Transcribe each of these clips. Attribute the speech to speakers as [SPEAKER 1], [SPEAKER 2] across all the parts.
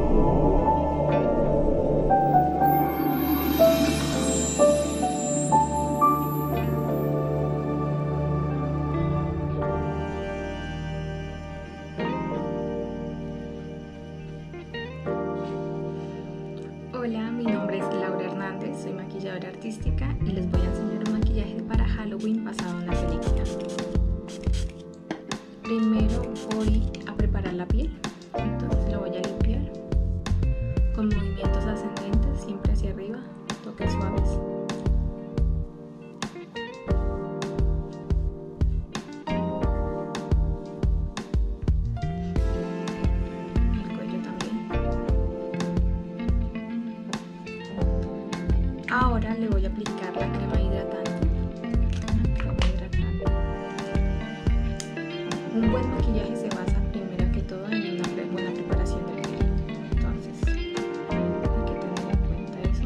[SPEAKER 1] Hola, mi nombre es Laura Hernández, soy maquilladora artística y les voy a enseñar un maquillaje para Halloween basado en la película. Primero voy a preparar la piel, entonces la voy a limpiar con movimientos ascendentes, siempre hacia arriba, toques suaves. El cuello también. Ahora le voy a aplicar la crema hidratante. Un buen maquillaje se basa primero que todo en una buena preparación de piel. Entonces, hay que tener en cuenta eso.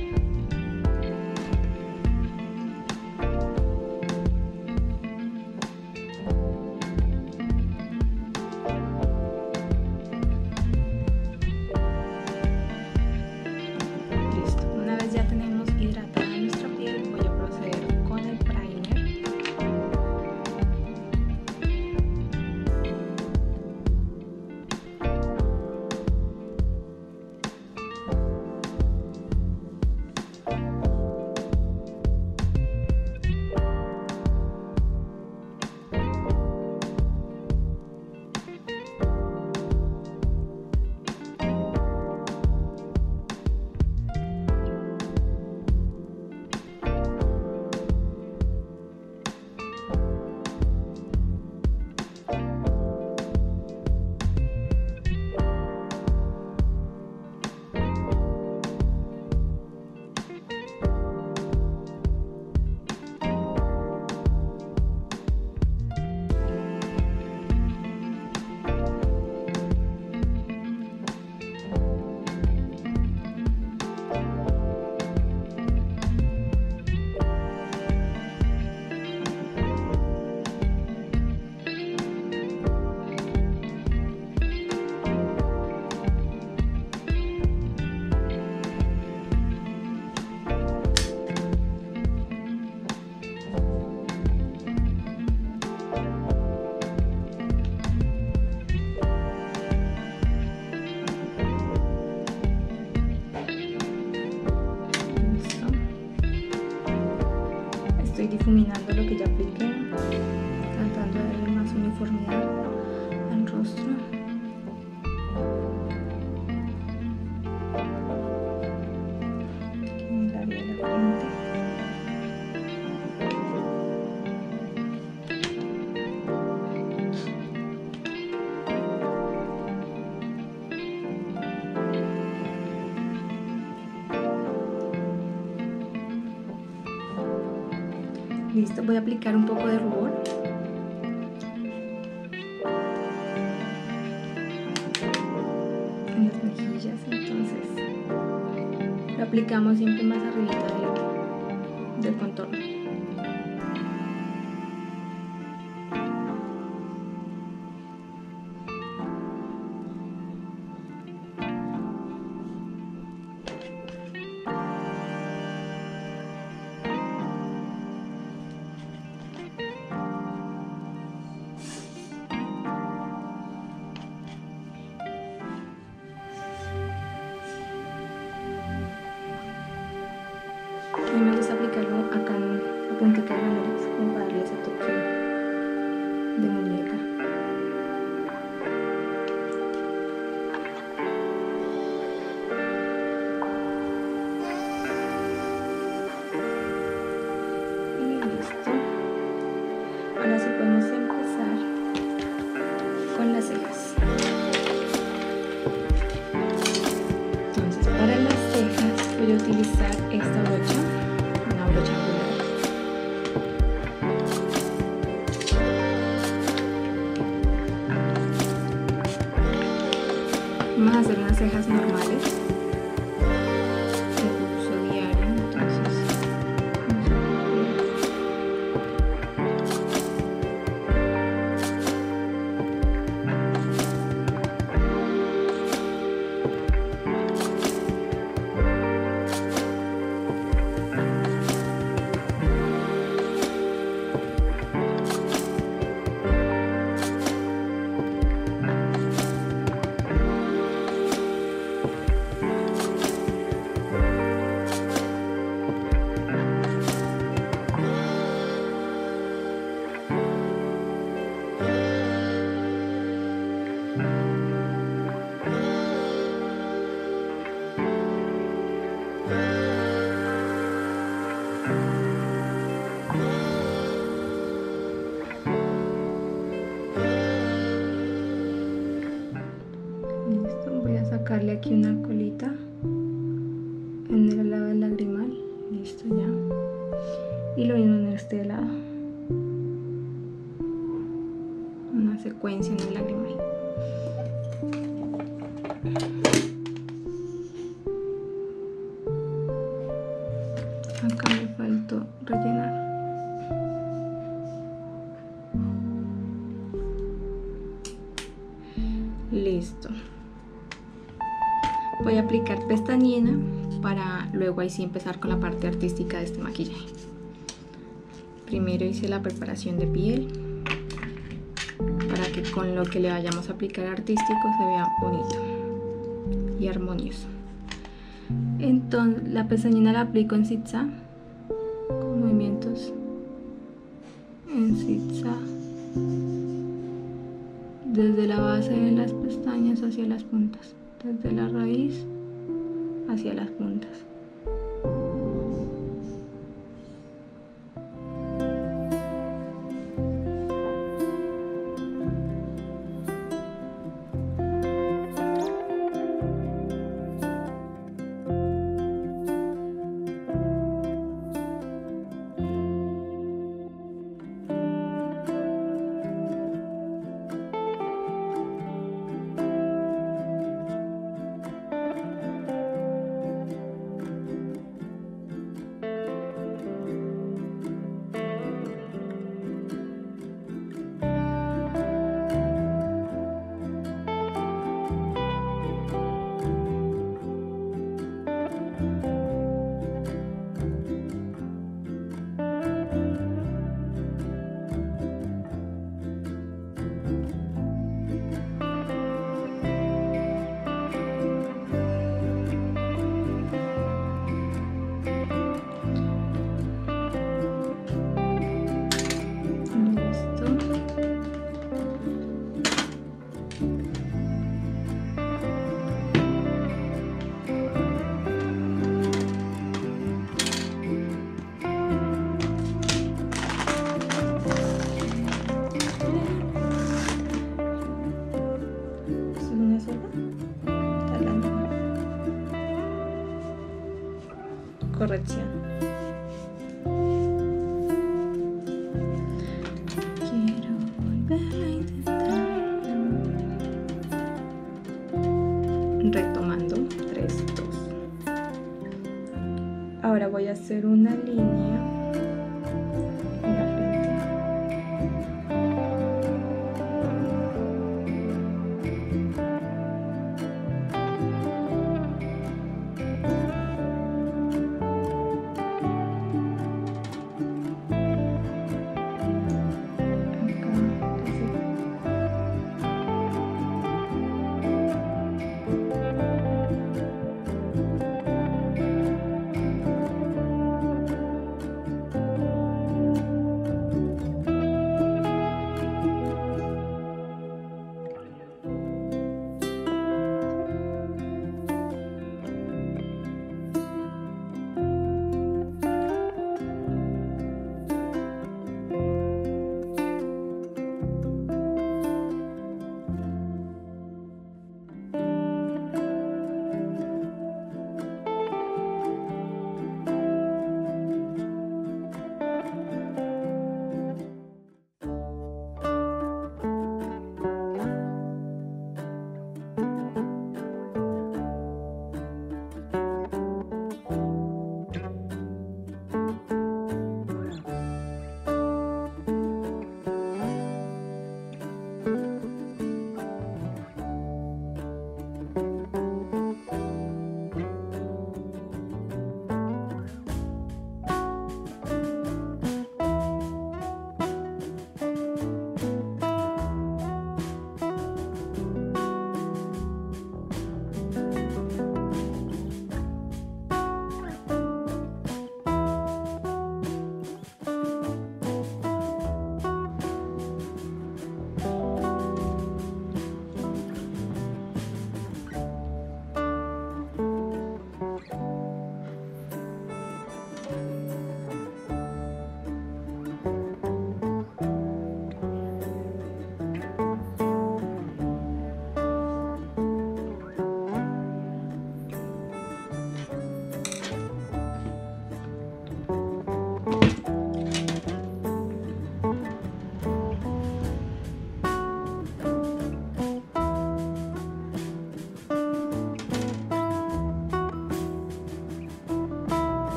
[SPEAKER 1] Listo. Una vez ya tenemos hidratada nuestra piel, voy a proceder con el primer. Estoy difuminando lo que ya apliqué, tratando de darle más uniformidad al rostro. Aquí en el área de la frente. Listo, voy a aplicar un poco de rubor. En las mejillas, entonces lo aplicamos siempre más arribita del contorno. A mí me gusta aplicarlo acá en la puntita de la nariz, como para darle ese toque de muñeca. Y listo. Ahora sí podemos empezar con las cejas. Entonces, para las cejas voy a utilizar esta brocha, una brocha angular. Vamos a hacer unas cejas normales de uso diario, entonces vamos a colocarle aquí una colita en el lado del lagrimal. Listo ya. Y lo mismo en este lado. Una secuencia en el lagrimal. Acá me faltó rellenar. Listo. Voy a aplicar pestañina para luego ahí sí empezar con la parte artística de este maquillaje. Primero hice la preparación de piel para que con lo que le vayamos a aplicar artístico se vea bonito y armonioso. Entonces la pestañina la aplico en zigzag con movimientos en zigzag desde la base de las pestañas hacia las puntas, desde la raíz hacia las puntas. Corrección. Quiero volver a intentarlo. Retomando 3, 2. Ahora voy a hacer una línea en la frente.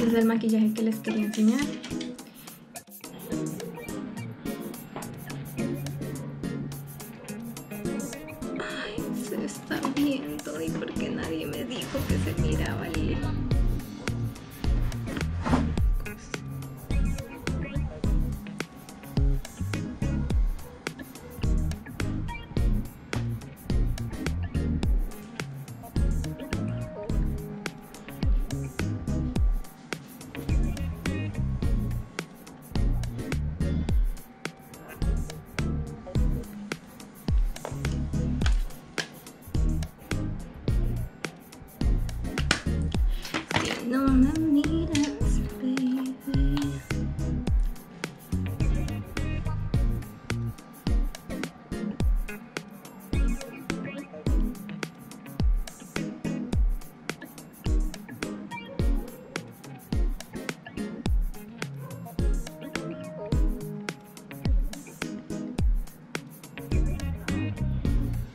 [SPEAKER 1] es el maquillaje que les quería enseñar. Ay, se está viendo. ¿Y por qué nadie me dijo que se miraba el... No me miras, baby.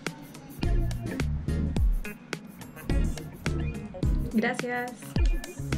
[SPEAKER 1] Gracias.